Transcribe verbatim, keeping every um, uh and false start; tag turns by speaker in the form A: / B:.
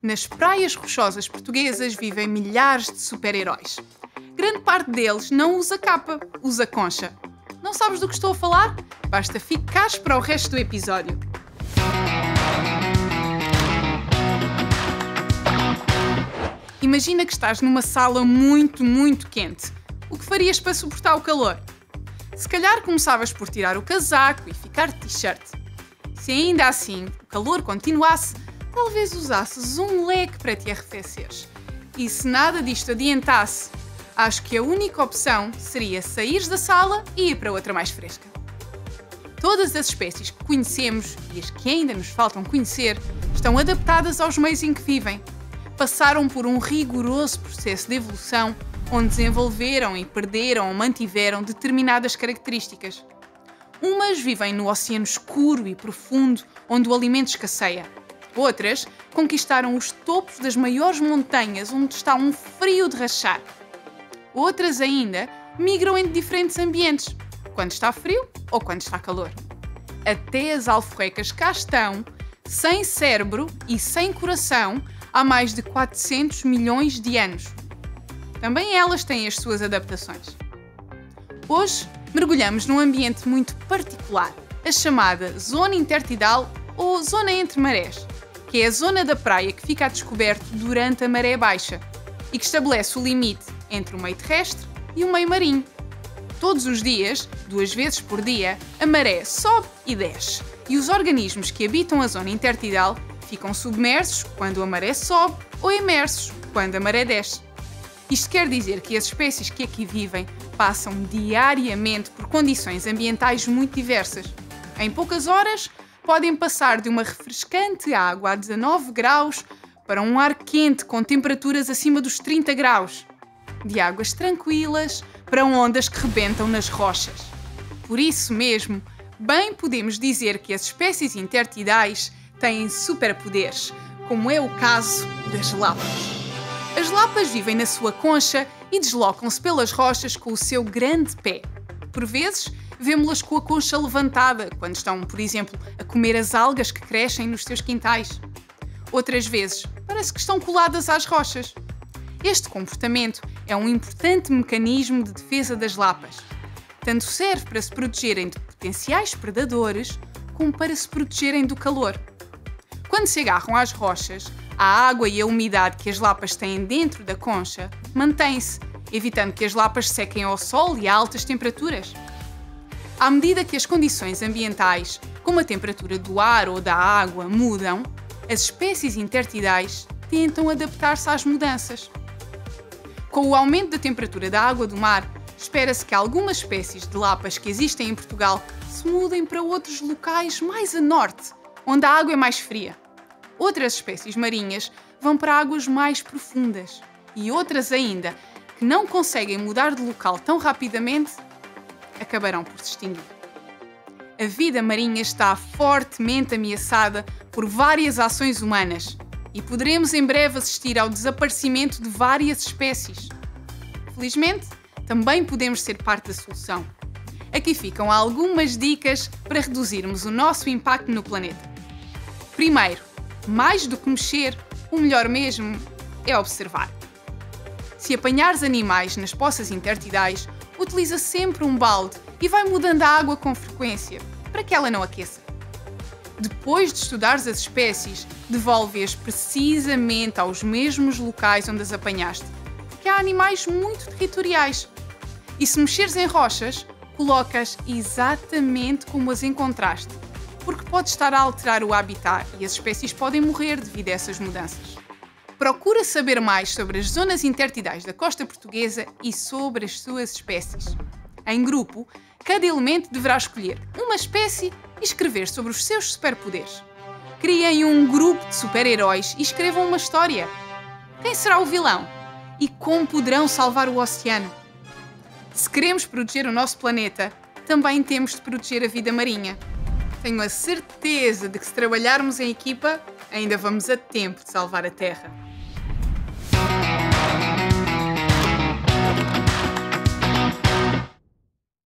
A: Nas praias rochosas portuguesas vivem milhares de super-heróis. Grande parte deles não usa capa, usa concha. Não sabes do que estou a falar? Basta ficares para o resto do episódio. Imagina que estás numa sala muito, muito quente. O que farias para suportar o calor? Se calhar começavas por tirar o casaco e ficar de t-shirt. Se ainda assim o calor continuasse, talvez usasses um leque para te arrefeceres. E se nada disto adiantasse, acho que a única opção seria saíres da sala e ir para outra mais fresca. Todas as espécies que conhecemos e as que ainda nos faltam conhecer estão adaptadas aos meios em que vivem. Passaram por um rigoroso processo de evolução onde desenvolveram e perderam ou mantiveram determinadas características. Umas vivem no oceano escuro e profundo, onde o alimento escasseia. Outras conquistaram os topos das maiores montanhas, onde está um frio de rachar. Outras ainda migram entre diferentes ambientes, quando está frio ou quando está calor. Até as alforrecas cá estão, sem cérebro e sem coração, há mais de quatrocentos milhões de anos. Também elas têm as suas adaptações. Hoje, mergulhamos num ambiente muito particular, a chamada Zona Intertidal ou Zona Entre Marés, que é a zona da praia que fica a descoberto durante a maré baixa e que estabelece o limite entre o meio terrestre e o meio marinho. Todos os dias, duas vezes por dia, a maré sobe e desce, e os organismos que habitam a zona intertidal ficam submersos quando a maré sobe ou imersos quando a maré desce. Isto quer dizer que as espécies que aqui vivem passam diariamente por condições ambientais muito diversas. Em poucas horas, podem passar de uma refrescante água a dezanove graus para um ar quente com temperaturas acima dos trinta graus. De águas tranquilas para ondas que rebentam nas rochas. Por isso mesmo, bem podemos dizer que as espécies intertidais têm superpoderes, como é o caso das lapas. As lapas vivem na sua concha e deslocam-se pelas rochas com o seu grande pé. Por vezes, vemo-las com a concha levantada, quando estão, por exemplo, a comer as algas que crescem nos seus quintais. Outras vezes, parece que estão coladas às rochas. Este comportamento é um importante mecanismo de defesa das lapas. Tanto serve para se protegerem de potenciais predadores, como para se protegerem do calor. Quando se agarram às rochas, a água e a umidade que as lapas têm dentro da concha mantém-se, evitando que as lapas sequem ao sol e a altas temperaturas. À medida que as condições ambientais, como a temperatura do ar ou da água, mudam, as espécies intertidais tentam adaptar-se às mudanças. Com o aumento da temperatura da água do mar, espera-se que algumas espécies de lapas que existem em Portugal se mudem para outros locais mais a norte, onde a água é mais fria. Outras espécies marinhas vão para águas mais profundas e outras ainda, que não conseguem mudar de local tão rapidamente, acabarão por se extinguir. A vida marinha está fortemente ameaçada por várias ações humanas e poderemos em breve assistir ao desaparecimento de várias espécies. Felizmente, também podemos ser parte da solução. Aqui ficam algumas dicas para reduzirmos o nosso impacto no planeta. Primeiro, mais do que mexer, o melhor mesmo é observar. Se apanhares animais nas poças intertidais, utiliza sempre um balde e vai mudando a água com frequência, para que ela não aqueça. Depois de estudares as espécies, devolve-as precisamente aos mesmos locais onde as apanhaste, porque há animais muito territoriais. E se mexeres em rochas, colocas exatamente como as encontraste, porque pode estar a alterar o habitat e as espécies podem morrer devido a essas mudanças. Procura saber mais sobre as zonas intertidais da costa portuguesa e sobre as suas espécies. Em grupo, cada elemento deverá escolher uma espécie e escrever sobre os seus superpoderes. Criem um grupo de super-heróis e escrevam uma história. Quem será o vilão? E como poderão salvar o oceano? Se queremos proteger o nosso planeta, também temos de proteger a vida marinha. Tenho a certeza de que se trabalharmos em equipa, ainda vamos a tempo de salvar a Terra.